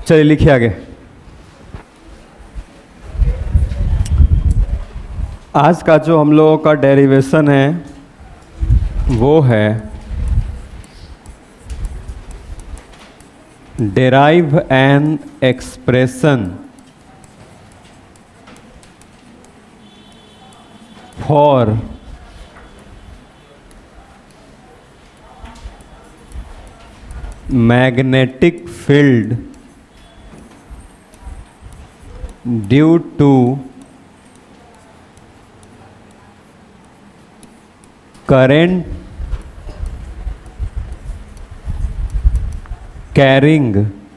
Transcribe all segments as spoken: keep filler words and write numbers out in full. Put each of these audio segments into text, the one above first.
चलिए लिखिए आगे। आज का जो हम लोगों का डेरिवेशन है वो है derive an expression for magnetic field due to current carrying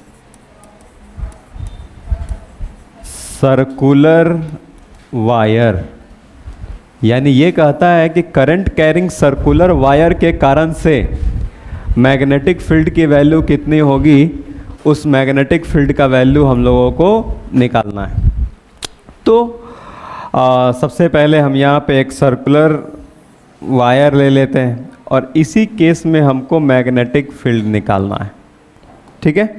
circular wire. यानी ये कहता है कि करंट कैरिंग सर्कुलर वायर के कारण से मैग्नेटिक फील्ड की वैल्यू कितनी होगी, उस मैग्नेटिक फील्ड का वैल्यू हम लोगों को निकालना है। तो आ, सबसे पहले हम यहाँ पे एक सर्कुलर वायर ले लेते हैं और इसी केस में हमको मैग्नेटिक फील्ड निकालना है। ठीक है,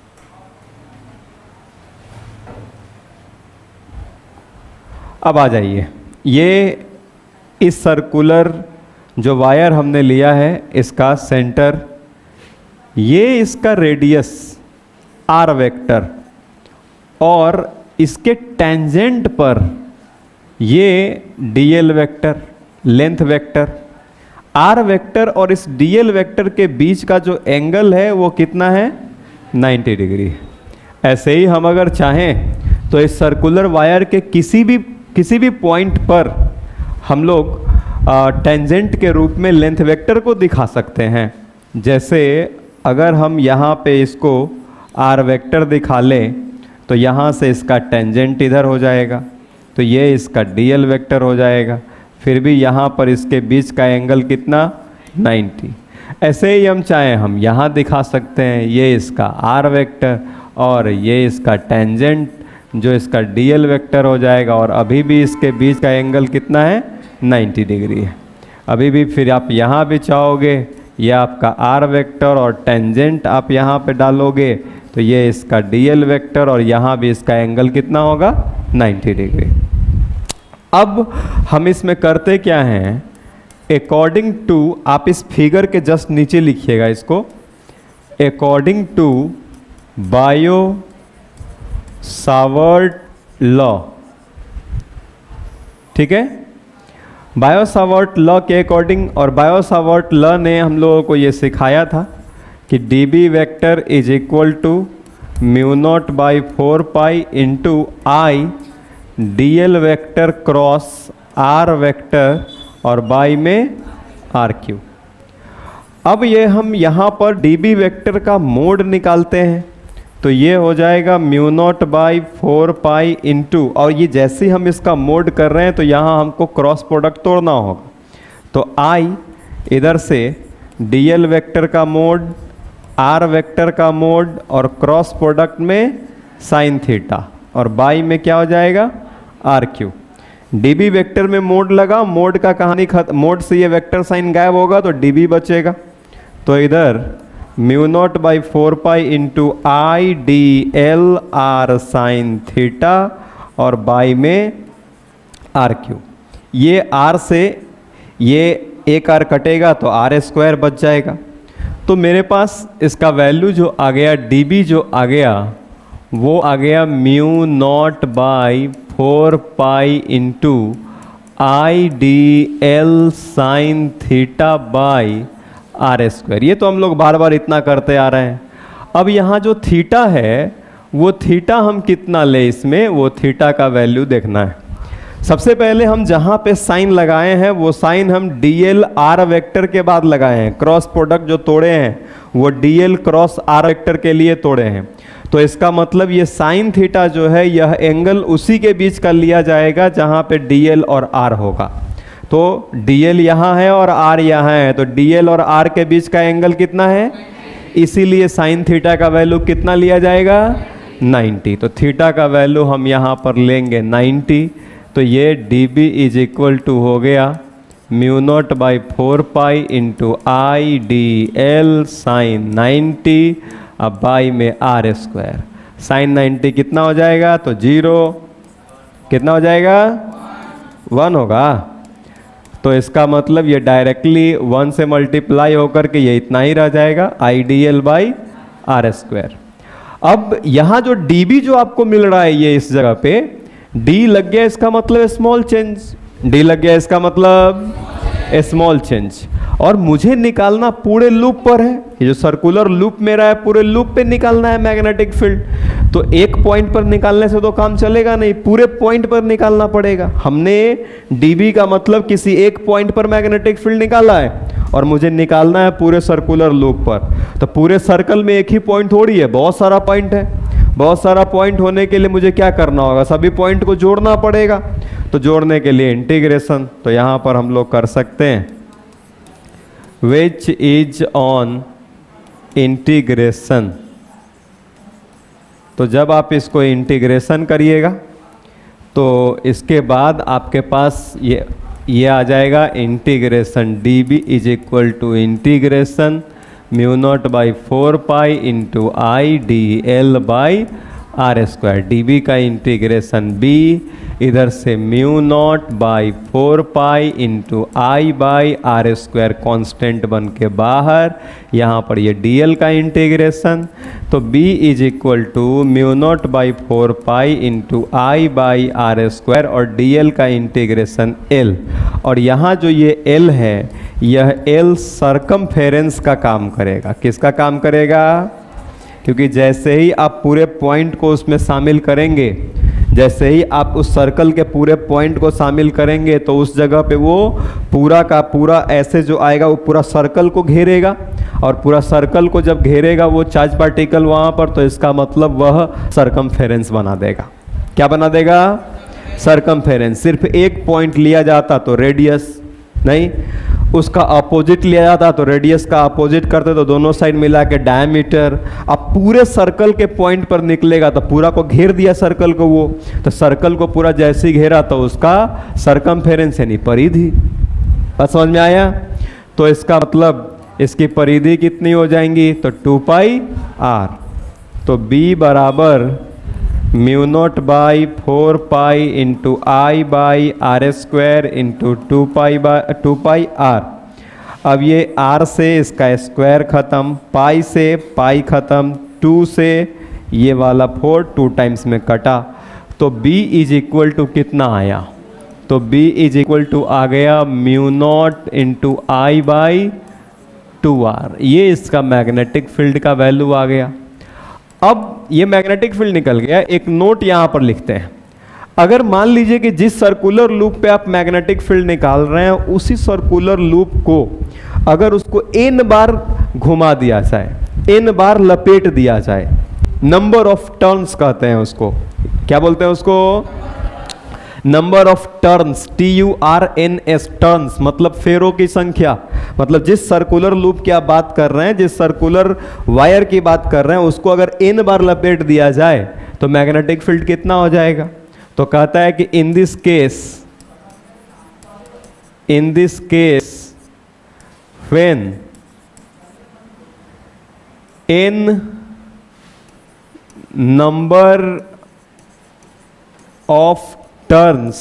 अब आ जाइए। ये इस सर्कुलर जो वायर हमने लिया है इसका सेंटर, ये इसका रेडियस आर वेक्टर और इसके टेंजेंट पर ये d l vector, length vector. R vector और इस डीएल वेक्टर के बीच का जो एंगल है वो कितना है, नब्बे डिग्री। ऐसे ही हम अगर चाहें तो इस सर्कुलर वायर के किसी भी किसी भी पॉइंट पर हम लोग टेंजेंट के रूप में लेंथ वेक्टर को दिखा सकते हैं। जैसे अगर हम यहाँ पे इसको आर वेक्टर दिखा लें तो यहाँ से इसका टेंजेंट इधर हो जाएगा, तो ये इसका डीएल वेक्टर हो जाएगा। फिर भी यहाँ पर इसके बीच का एंगल कितना, नब्बे। ऐसे ही हम चाहें हम यहाँ दिखा सकते हैं, ये इसका आर वेक्टर और ये इसका टेंजेंट जो इसका डीएल वेक्टर हो जाएगा, और अभी भी इसके बीच का एंगल कितना है, नब्बे डिग्री है। अभी भी फिर आप यहाँ भी चाहोगे ये आपका आर वेक्टर और टेंजेंट आप यहाँ पे डालोगे तो ये इसका डीएल वेक्टर और यहाँ भी इसका एंगल कितना होगा, नब्बे डिग्री। अब हम इसमें करते क्या हैं, अकॉर्डिंग टू, आप इस फिगर के जस्ट नीचे लिखिएगा इसको, according to Biot Savart law. ठीक है, बायो सावर्ट लॉ के अकॉर्डिंग, और बायो सावर्ट लॉ ने हम लोगों को ये सिखाया था कि d b vector is equal to mu naught by four pi into I d l vector cross r vector और बाई में आर क्यू। अब ये हम यहाँ पर डी बी वेक्टर का मोड निकालते हैं तो ये हो जाएगा mu naught by four pi into, और ये जैसे ही हम इसका मोड कर रहे हैं तो यहाँ हमको क्रॉस प्रोडक्ट तोड़ना होगा। तो आई इधर से डीएल वेक्टर का मोड, आर वेक्टर का मोड और क्रॉस प्रोडक्ट में साइन थीटा, और बाई में क्या हो जाएगा, आर क्यू। डीबी वेक्टर में मोड लगा, मोड का कहानी खत्म, मोड से ये वेक्टर साइन गायब होगा तो डीबी बचेगा। तो इधर mu naught by four pi into I d l r sine theta और बाई में आर क्यू। ये आर से ये एक आर कटेगा तो आर स्क्वायर बच जाएगा। तो मेरे पास इसका वैल्यू जो आ गया, डीबी जो आ गया वो आ गया mu naught by four pi into I d l sine theta by r square. ये तो हम लोग बार बार इतना करते आ रहे हैं। अब यहाँ जो थीटा है वो थीटा हम कितना ले, इसमें वो थीटा का वैल्यू देखना है। सबसे पहले हम जहाँ पे साइन लगाए हैं वो साइन हम डी एल आर वेक्टर के बाद लगाए हैं। क्रॉस प्रोडक्ट जो तोड़े हैं वो d l cross r vector के लिए तोड़े हैं। तो इसका मतलब ये साइन थीटा जो है यह एंगल उसी के बीच का लिया जाएगा जहाँ पे डी एल और आर होगा। तो dl यहाँ है और r यहाँ है, तो dl और r के बीच का एंगल कितना है, इसीलिए साइन थीटा का वैल्यू कितना लिया जाएगा, नब्बे। तो थीटा का वैल्यू हम यहाँ पर लेंगे नब्बे। तो ये db इज इक्वल टू हो गया mu naught by four pi into I d l sine ninety अब बाई में आर स्क्वायर। साइन नाइन्टी कितना हो जाएगा, तो जीरो, कितना हो जाएगा, वन होगा। तो इसका मतलब ये डायरेक्टली वन से मल्टीप्लाई होकर के ये इतना ही रह जाएगा, I d l by r square. अब यहाँ जो डी बी जो आपको मिल रहा है ये इस जगह पे डी लग गया, इसका मतलब स्मॉल चेंज, डी लग गया इसका मतलब स्मॉल चेंज। और मुझे निकालना पूरे लूप पर है, ये जो सर्कुलर लूप मेरा है पूरे लूप पे निकालना है मैग्नेटिक फील्ड। तो एक पॉइंट पर निकालने से तो काम चलेगा नहीं, पूरे पॉइंट पर निकालना पड़ेगा। हमने डीबी का मतलब किसी एक पॉइंट पर मैग्नेटिक फील्ड निकाला है और मुझे निकालना है पूरे सर्कुलर लूप पर। तो पूरे सर्कल में एक ही पॉइंट थोड़ी है, बहुत सारा पॉइंट है। बहुत सारा पॉइंट होने के लिए मुझे क्या करना होगा, सभी पॉइंट को जोड़ना पड़ेगा। तो जोड़ने के लिए इंटीग्रेशन, तो यहाँ पर हम लोग कर सकते हैं विच इज ऑन इंटीग्रेशन। तो जब आप इसको इंटीग्रेशन करिएगा तो इसके बाद आपके पास ये ये आ जाएगा integration d b is equal to integration mu naught by four pi into I d l by r square. D b का इंटीग्रेशन बी, इधर से mu naught by four pi into I by r square constant बन के बाहर, यहाँ पर ये d l का इंटीग्रेशन। तो b is equal to mu naught by four pi into I by r square और डी एल का इंटीग्रेशन l। और यहाँ जो ये l है यह l सरकमफेरेंस का काम करेगा। किसका काम करेगा, क्योंकि जैसे ही आप पूरे पॉइंट को उसमें शामिल करेंगे, जैसे ही आप उस सर्कल के पूरे पॉइंट को शामिल करेंगे तो उस जगह पे वो पूरा का पूरा ऐसे जो आएगा वो पूरा सर्कल को घेरेगा। और पूरा सर्कल को जब घेरेगा वो चार्ज पार्टिकल वहाँ पर, तो इसका मतलब वह सरकमफेरेंस बना देगा। क्या बना देगा, सरकमफेरेंस। सिर्फ एक पॉइंट लिया जाता तो रेडियस, नहीं उसका अपोजिट लिया जाता तो रेडियस का अपोजिट करते तो दोनों साइड मिला के डायमीटर। अब पूरे सर्कल के पॉइंट पर निकलेगा तो पूरा को घेर दिया सर्कल को, वो तो सर्कल को पूरा जैसे ही घेरा तो उसका सरकमफेरेंस यानी परिधि। बस समझ में आया। तो इसका मतलब इसकी परिधि कितनी हो जाएंगी, तो टू पाई आर। तो b बराबर mu naught by four pi into I by r square into two pi by two pi r. अब ये r से इसका स्क्वायर खत्म, पाई से पाई खत्म, टू से ये वाला फोर टू टाइम्स में कटा। तो b इज इक्वल टू कितना आया, तो b इज इक्वल टू आ गया mu naught into I by two r. ये इसका मैग्नेटिक फील्ड का वैल्यू आ गया। अब ये मैग्नेटिक फील्ड निकल गया। एक नोट यहाँ पर लिखते हैं, अगर मान लीजिए कि जिस सर्कुलर लूप पे आप मैग्नेटिक फील्ड निकाल रहे हैं उसी सर्कुलर लूप को अगर उसको n बार घुमा दिया जाए, n बार लपेट दिया जाए, नंबर ऑफ टर्न्स कहते हैं उसको, क्या बोलते हैं उसको, number of turns, T U R N S, turns मतलब फेरों की संख्या। मतलब जिस सर्कुलर लूप की आप बात कर रहे हैं, जिस सर्कुलर वायर की बात कर रहे हैं, उसको अगर n बार लपेट दिया जाए तो मैग्नेटिक फील्ड कितना हो जाएगा। तो कहता है कि in this case, in this case when n number of turns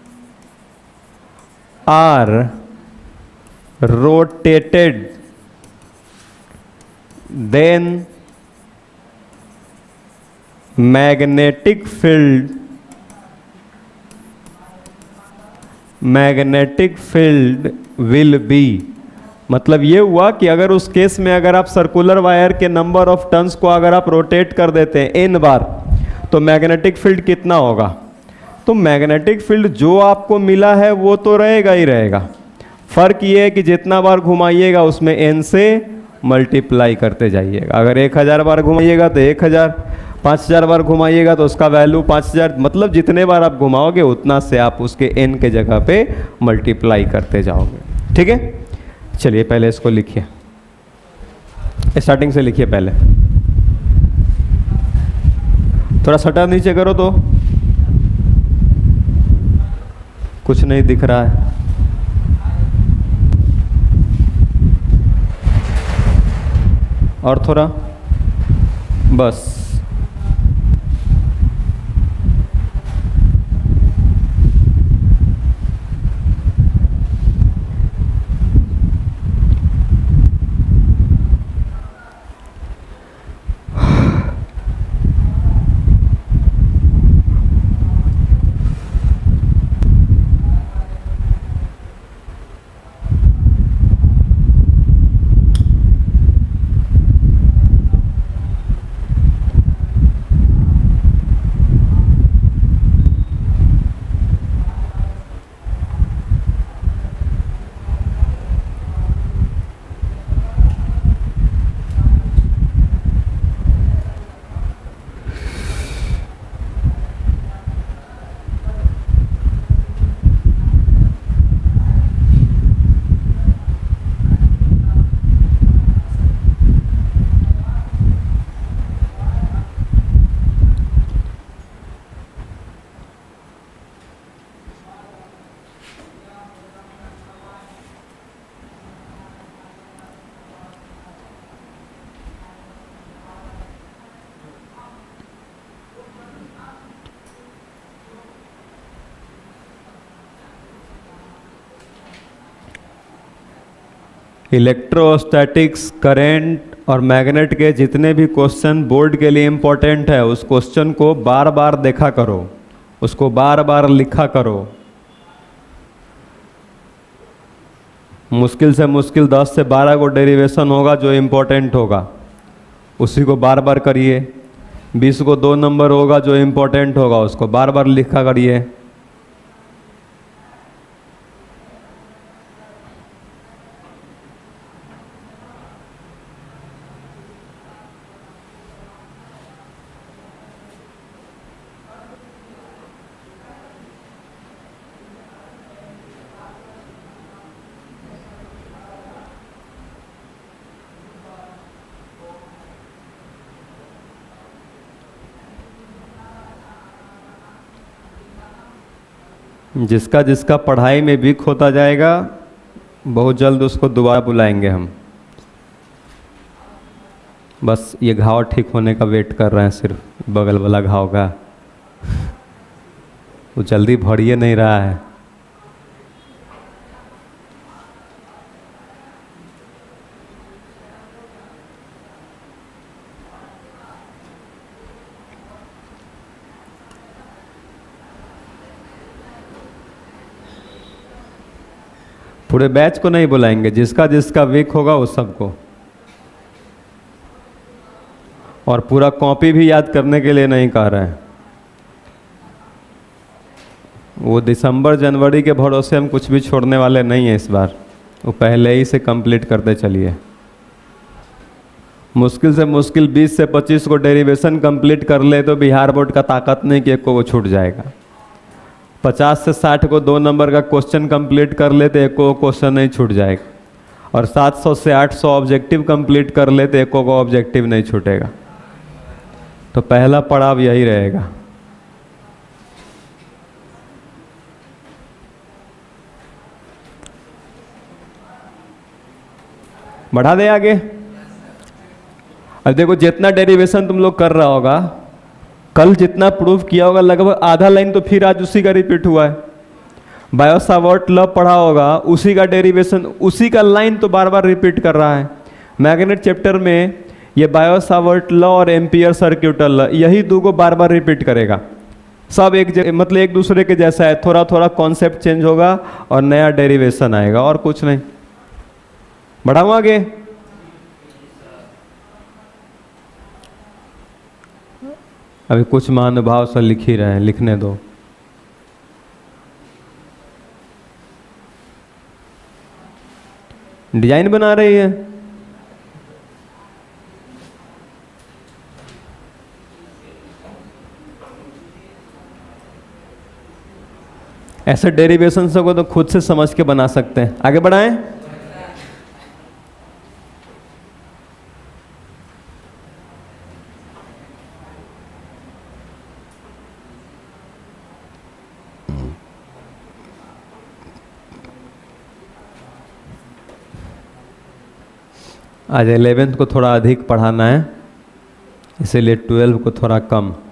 are rotated, then magnetic field magnetic field will be। मतलब ये हुआ कि अगर उस केस में अगर आप सर्कुलर वायर के नंबर ऑफ टर्न्स को अगर आप रोटेट कर देते हैं n बार, तो मैग्नेटिक फील्ड कितना होगा। तो मैग्नेटिक फील्ड जो आपको मिला है वो तो रहेगा ही रहेगा। फर्क ये है कि जितना बार घुमाइएगा उसमें n से मल्टीप्लाई करते जाइएगा। अगर एक हज़ार बार घुमाइएगा तो एक हज़ार, पाँच हज़ार बार घुमाइएगा तो उसका वैल्यू पाँच हज़ार। मतलब जितने बार आप घुमाओगे उतना से आप उसके n के जगह पे मल्टीप्लाई करते जाओगे। ठीक है, चलिए पहले इसको लिखिए, स्टार्टिंग से लिखिए। पहले थोड़ा शटर नीचे करो तो कुछ नहीं दिख रहा है। और थोड़ा, बस इलेक्ट्रोस्टैटिक्स, करंट और मैग्नेट के जितने भी क्वेश्चन बोर्ड के लिए इम्पोर्टेंट है उस क्वेश्चन को बार बार देखा करो, उसको बार बार लिखा करो। मुश्किल से मुश्किल दस से बारह को डेरिवेशन होगा जो इम्पोर्टेंट होगा, उसी को बार बार करिए। बीस को दो नंबर होगा जो इम्पोर्टेंट होगा, उसको बार बार लिखा करिए। जिसका जिसका पढ़ाई में वीक होता जाएगा बहुत जल्द उसको दोबारा बुलाएंगे हम। बस ये घाव ठीक होने का वेट कर रहे हैं, सिर्फ बगल वाला घाव का। वो जल्दी भरिए नहीं रहा है। पूरे बैच को नहीं बुलाएंगे, जिसका जिसका वीक होगा उस सबको। और पूरा कॉपी भी याद करने के लिए नहीं कह रहे हैं। वो दिसंबर जनवरी के भरोसे हम कुछ भी छोड़ने वाले नहीं हैं इस बार, वो पहले ही से कंप्लीट करते चलिए। मुश्किल से मुश्किल बीस से पच्चीस को डेरिवेशन कंप्लीट कर ले तो बिहार बोर्ड का ताकत नहीं कि एक को वो छूट जाएगा। पचास से साठ को दो नंबर का क्वेश्चन कंप्लीट कर लेते एक को क्वेश्चन नहीं छूट जाएगा। और सात सौ से आठ सौ ऑब्जेक्टिव कंप्लीट कर लेते एक को ऑब्जेक्टिव नहीं छूटेगा। तो पहला पड़ाव यही रहेगा। बढ़ा दे आगे। अब देखो जितना डेरिवेशन तुम लोग कर रहा होगा, कल जितना प्रूफ किया होगा लगभग आधा लाइन तो फिर आज उसी का रिपीट हुआ है। बायो-सावर्ट लॉ पढ़ा होगा, उसी का डेरिवेशन, उसी का लाइन तो बार बार रिपीट कर रहा है। मैग्नेट चैप्टर में ये बायो-सावर्ट लॉ और एम्पियर सर्क्यूटल लॉ, यही दो को बार बार रिपीट करेगा। सब एक मतलब एक दूसरे के जैसा है, थोड़ा थोड़ा कॉन्सेप्ट चेंज होगा और नया डेरिवेशन आएगा, और कुछ नहीं। बढ़ाऊँ आगे। अभी कुछ महानुभाव से लिख ही रहे हैं, लिखने दो। डिजाइन बना रही है। ऐसे डेरिवेशन से को तो खुद से समझ के बना सकते हैं। आगे बढ़ाएं। आज इलेवेंथ को थोड़ा अधिक पढ़ाना है, इसीलिए ट्वेल्व को थोड़ा कम।